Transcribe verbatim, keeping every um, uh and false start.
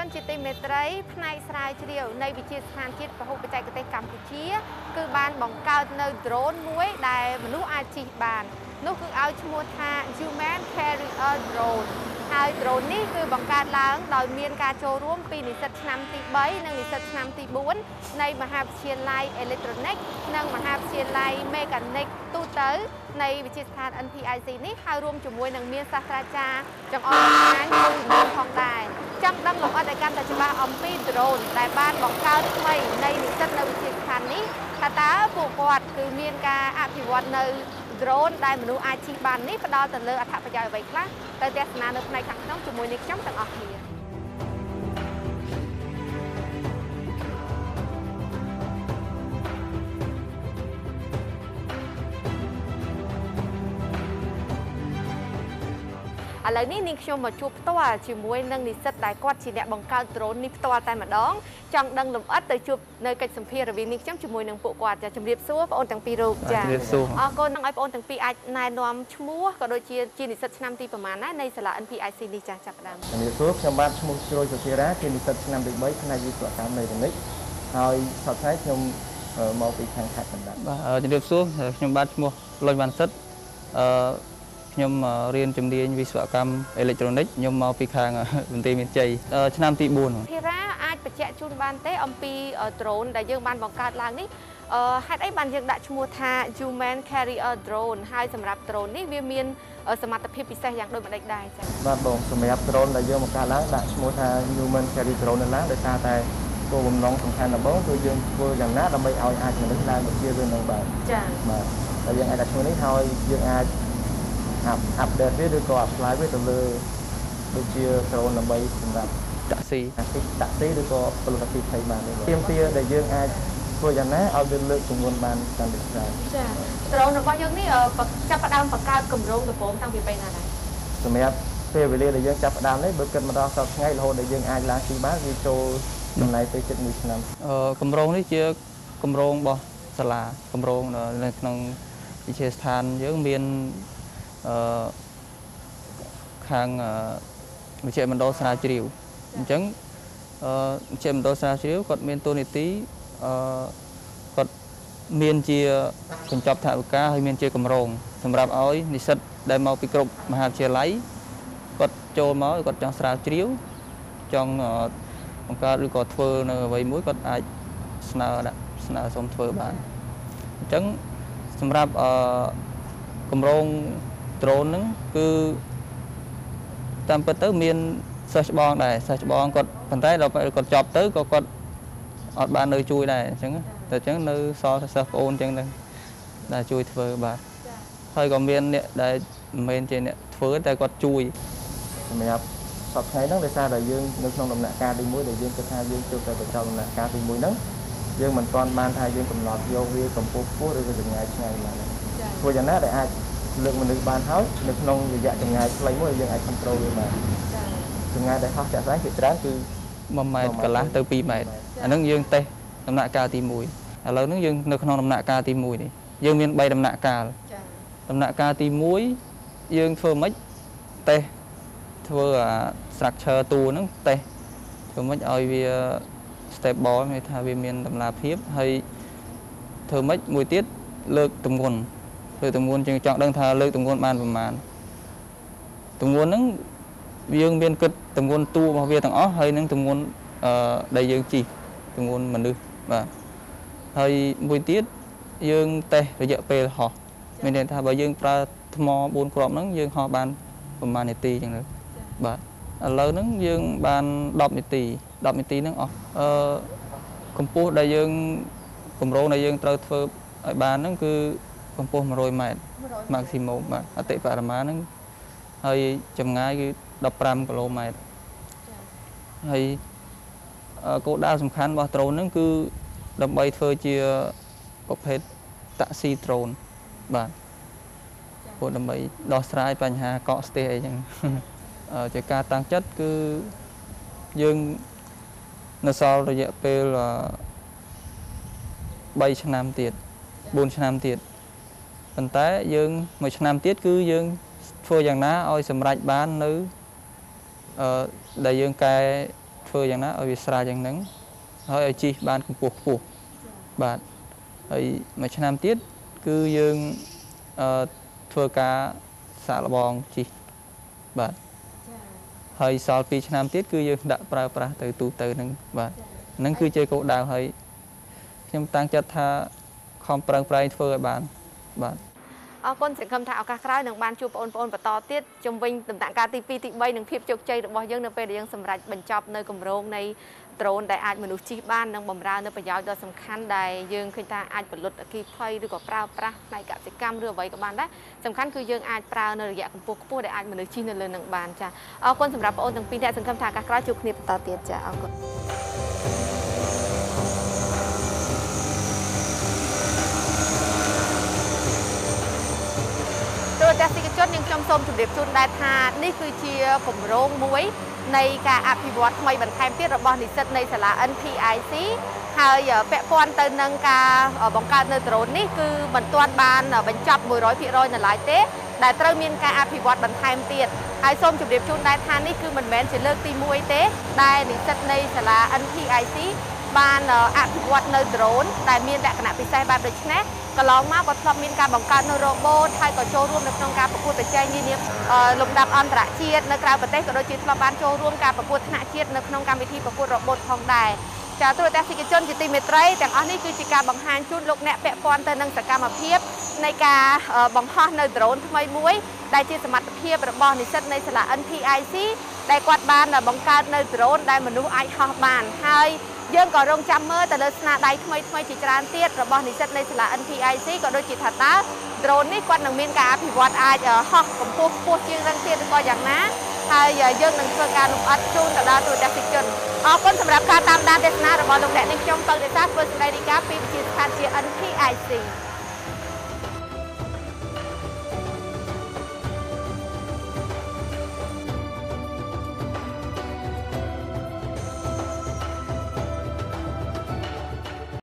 ជាទីមេត្រីផ្នែកស្រាវជ្រាវនៃវិទ្យាស្ថានជាតិពហុបច្ចេកទេសកម្ពុជាគឺបានបង្កើតនៅ drone មួយដែលមនុស្សអាចជិះបាននោះគឺឲ្យឈ្មោះថា Human Carrier Drone ហើយ drone នេះគឺបង្កើតឡើងដោយមានការចូលរួមពីនិស្សិតឆ្នាំទី3និងនិស្សិតឆ្នាំទី4នៃមហាវិទ្យាល័យ Electronic និងមហាវិទ្យាល័យ Mechanic ទូទៅនៃវិទ្យាស្ថាន N P I C នេះហើយរួមជាមួយនឹងមានសាស្ត្រាចារ្យចង្អុលបង្ហាញមួយចំនួនផងដែរចង់ដឹងលម្អិតឲ្យកាន់តែច្បាស់អំពី drone ដែលបានបង្កើតថ្មីនៃនិស្សិតនៅវិទ្យាស្ថាននេះថាតើពួកគាត់គឺមានការអភិវឌ្ឍនៅ drone ដែលមនុស្សអាចជិះបាននេះផ្ដល់ទៅលើអត្ថប្រយោជន៍អ្វីខ្លះទៅទស្សនានៅផ្នែកខាងក្នុងជាមួយនេះខ្ញុំទាំងអស់គ្នាឥឡូវនេះនាងខ្ញុំមកជួបផ្ទាល់ជាមួយនឹងនិស្សិតដែលគាត់ជាអ្នកបង្កើត drone នេះផ្ទាល់តែម្ដងចង់ដឹងលម្អិតទៅជួបនៅកិច្ចសម្ភាររវាងនាងខ្ញុំជាមួយនឹងពួកគាត់ចាជំរាបសួរបងអូនទាំងពីររូបចាអរគុណនឹងឲ្យបងអូនទាំងពីរអាចណែនាំឈ្មោះក៏ដូចជាជានិស្សិតឆ្នាំទីប្រមាណដែរនៃសាលា N P I C នេះចាចាប់ផ្ដើមជំរាបសួរខ្ញុំបាទឈ្មោះជ្រោយសុភារ៉ាជានិស្សិតឆ្នាំទី3ផ្នែកវិស្វកម្មនៃtechniqueហើយសប្តាហ៍ខ្ញុំមកពីខាងខេត្តកណ្ដាលបាទជំរាបសួរខ្ញុំបាទឈ្មោះលុយវ៉ាន់សិតអឺខ្ញុំរៀនជំនាញវិស្វកម្មអេឡិចត្រូនិកខ្ញុំមកពីខាងមន្ទីរមានជ័យឆ្នាំទី4 ធីរ៉ាអាចបញ្ជាក់ជូនបានទេអំពី drone ដែលយើងបានបង្កើតឡើងនេះអឺហេតុអីបានយើងដាក់ឈ្មោះថា Human Carrier Drone ហើយសម្រាប់ drone នេះវាមានសមត្ថភាពពិសេសយ៉ាងដូចម្តេចដែរចា៎បាទបងសម្រាប់ drone ដែលយើងបង្កើតឡើងដាក់ឈ្មោះថា Human Carrier Drone ឡើងដោយសារតែគោលបំណងសំខាន់ដំបូងគឺយើងធ្វើយ៉ាងណាដើម្បីឲ្យអាចមនុស្សឡើងទៅជារឿងនឹងបាទចា៎បាទហើយយើងអាចដាក់ឈ្មោះនេះហើយយើងអាចអាប់ដេតវាឬក៏ apply វាទៅលើដូចជា drone ដើម្បីសម្រាប់តាក់ស៊ីតាក់ស៊ីតាក់ស៊ីឬក៏ពលរដ្ឋទីផ្សេងបានទេទាមទារដែលយើងអាចធ្វើយ៉ាងណាឲ្យវាលើកចំនួនបានកាន់តែច្រើនចា drone របស់យើងនេះចាប់ផ្ដើមបង្កើតគម្រោងដំបូងតាំងពីពេលណាដែរសម្រាប់ពេលវេលាដែលយើងចាប់ផ្ដើមនេះបើគិតមកដល់សប្តាហ៍ថ្ងៃរហូតដល់យើងអាចឡើងទីបានវាចូលចំណាយពេលជិតមួយឆ្នាំអឺគម្រោងនេះជាគម្រោងរបស់សាលាគម្រោងនៅក្នុងវិទ្យាស្ថានយើងមានអឺខាងវិជ្ជាមណ្ឌលស្រាវជ្រាវអញ្ចឹងអឺវិជ្ជាមណ្ឌលស្រាវជ្រាវគាត់មានតួនាទីអឺគាត់មានជាកញ្ចប់ថវិកាហើយមានជាគម្រោងសម្រាប់ឲ្យនិស្សិតដែលមកពីគ្រប់មហាវិទ្យាល័យគាត់ចូលមកគាត់ចង់ស្រាវជ្រាវចង់បង្កើតឬក៏ធ្វើនៅអ្វីមួយគាត់អាចស្នើដាក់ស្នើសុំធ្វើបានអញ្ចឹងសម្រាប់អឺគម្រោងdrone ហ្នឹងគឺតាមពិតទៅមានសិស្សច្បងដែរសិស្សច្បងគាត់ប៉ុន្តែដល់ពេលគាត់ចប់ទៅក៏គាត់អត់បាននៅជួយដែរអញ្ចឹងតែអញ្ចឹងនៅសល់តែសិស្សប្អូនអញ្ចឹងដែរជួយធ្វើបាទហើយក៏មានអ្នកដែលមិនមែនជាអ្នកធ្វើតែគាត់ជួយសម្រាប់សប្តាហ៍ហ្នឹងដោយសារតែយើងនៅក្នុងដំណាក់កាលទី1ដែលយើងគិតថាយើងចូលទៅបញ្ចប់ដំណាក់កាលទី1ហ្នឹងយើងមិនទាន់បានថាយើងកំណត់យកវាកម្ពស់ខ្ពស់ឬក៏ចម្ងាយឆ្ងាយឡើយធ្វើយ៉ាងណាដែលអាចលើកមនុស្សបានហើយនៅក្នុងរយៈចម្ងាយខ្លីមួយយើងអាច control វាបានចម្ងាយដែលហោះចាក់ស្ដែងជាច្រើនគឺមួយម៉ែត្រកន្លះទៅពីរម៉ែត្រអាហ្នឹងយើងតេស្តដំណាក់កាលទី1ឥឡូវហ្នឹងយើងនៅក្នុងដំណាក់កាលទី1នេះយើងមាន3ដំណាក់កាលដំណាក់កាលទី1យើងធ្វើម៉េចតេស្តធ្វើអា structure តួហ្នឹងតេស្តធ្វើម៉េចឲ្យវា stable មានថាវាមានតម្លាភាពហើយធ្វើម៉េចមួយទៀតលើកទម្ងន់លើកទម្ងន់ជាងចង់ដឹងថាលើកទម្ងន់បានប្រមាណទម្ងន់ហ្នឹងយើងមានគិតទម្ងន់តួរបស់វាទាំងអស់ហើយនឹងទម្ងន់អឺដែលយើងជិះទម្ងន់មនុស្សបាទហើយមួយទៀតយើងតេស្តរយៈពេលហោះមានន័យថាបើយើងប្រើថ្មបួនគ្រាប់ហ្នឹងយើងហោះបានប្រហែលនាទីអញ្ចឹងទៅបាទឥឡូវហ្នឹងយើងបានដប់នាទីដប់នាទីហ្នឹងអស់អឺកម្ពស់ដែលយើងគម្រោងដែលយើងត្រូវធ្វើឲ្យបានហ្នឹងគឺកម្ពស់100ម៉ែត្រ maximum បាទអតិបរមាហ្នឹងហើយចម្ងាយគឺ15គីឡូម៉ែត្រហើយគោលដៅសំខាន់របស់ drone ហ្នឹងគឺដើម្បីធ្វើជាប្រភេទតាក់ស៊ី drone បាទព្រោះដើម្បីដោះស្រាយបញ្ហាកកស្ទះអីចឹងជាការតាំងចិត្តគឺយើងនៅសល់រយៈពេល3ឆ្នាំទៀត4ឆ្នាំទៀតប៉ុន្តែយើងមួយឆ្នាំទៀតគឺយើងធ្វើយ៉ាងណាឲ្យសម្រេចបាននៅអឺដែលយើងកែធ្វើយ៉ាងណាឲ្យវាស្រាលយ៉ាងហ្នឹងហើយឲ្យជីបានកម្ពស់ខ្ពស់បាទហើយមួយឆ្នាំទៀតគឺយើងអឺធ្វើការសាកល្បងជីបាទហើយសល់ពីរឆ្នាំទៀតគឺយើងដាក់ប្រើប្រាស់ទៅទូទៅហ្នឹងបាទហ្នឹងគឺជាគោលដៅហើយខ្ញុំតាំងចិត្តថាខំប្រឹងប្រែងធ្វើឲ្យបានបាទអរគុណសង្ឃឹមថាឱកាសក្រោយនឹងបានជួបបងប្អូនបន្តទៀតជំវិញដំណាក់កាលទីពីរទីបីនិងភាពជោគជ័យរបស់យើងនៅពេលដែលយើងសម្រេចបញ្ចប់នៅគម្រោងនៃដ្រូនដែលអាចមនុស្សជិះបាននិងបម្រើនៅប្រយោជន៍ដ៏សំខាន់ដែលយើងឃើញថាអាចផលិតអគ្គិភ័យឬក៏ប្រើប្រាស់ផ្នែកកសិកម្មឬអ្វីក៏បានដែរសំខាន់គឺយើងអាចប្រើនៅរយៈកម្ពស់ខ្ពស់ដែលអាចមនុស្សជិះនៅលើនឹងបានចាអរគុណសម្រាប់បងប្អូនទាំងពីរអ្នកសង្ឃឹមថាឱកាសក្រោយជួបគ្នាបន្តទៀតចាអរគុណទូរទស្សនិកជនយើងខ្ញុំសូមជម្រាបជូនដែរថានេះគឺជាគម្រោងមួយនៃការអភិវឌ្ឍថ្មីបន្ថែមទៀតរបស់និស្សិតនៃសាលា N P I C ហើយពាក់ព័ន្ធទៅនឹងការបង្កើតនៅដ្រូននេះគឺមិនទាន់បានបញ្ចប់មួយរយភាគរយនៅឡើយទេដែលត្រូវមានការអភិវឌ្ឍបន្ថែមទៀតហើយសូមជម្រាបជូនដែរថានេះគឺមិនមែនជាលើកទីមួយទេដែលនិស្សិតនៃសាលា N P I C បានអភិវឌ្ឍនៅដ្រូនដែលមានលក្ខណៈពិសេសបែបដូចនេះកន្លងមកក៏ធ្លាប់មានការបង្កើតនៅរ៉ូបូតហើយក៏ចូលរួមនៅក្នុងការប្រកួតប្រជែងនានាលំដាប់អន្តរជាតិនៅក្រៅប្រទេសក៏ដូចជាធ្លាប់បានចូលរួមការប្រកួតថ្នាក់ជាតិនៅក្នុងកម្មវិធីប្រកួតរ៉ូបូតផងដែរចាទូរទស្សនិកជនជាទីមេត្រីទាំងអស់នេះគឺជាការបង្ហាញជូនលោកអ្នកពាក់ព័ន្ធទៅនឹងសកម្មភាពនៃការបង្ហោះនៅដ្រូនថ្មីមួយដែលជាសមត្ថភាពរបស់និស្សិតនៃសាលា N P I C ដែលគាត់បានបង្កើតនៅដ្រូនដែលមនុស្សអាចហោះបានហើយយើងក៏រងចាំមើលទៅលើស្នាដៃថ្មីថ្មីជាច្រើនទៀតរបស់និស្សិតនៃសាលា N P I C ក៏ដូចជាថាតើដ្រូននេះគាត់នឹងមានការអភិវឌ្ឍអាចហោះកម្ពស់ខ្ពស់ជាងរឹងទៀតឬក៏យ៉ាងណាហើយយើងនឹងធ្វើការលម្អិតជូនទៅដល់ទូរទស្សនិកជនអរគុណសម្រាប់ការតាមដានទស្សនារបស់លោកអ្នកនាងខ្ញុំទៅទេសាធ្វើសេចក្តីរាយការណ៍ពីវិទ្យាស្ថានជា N P I C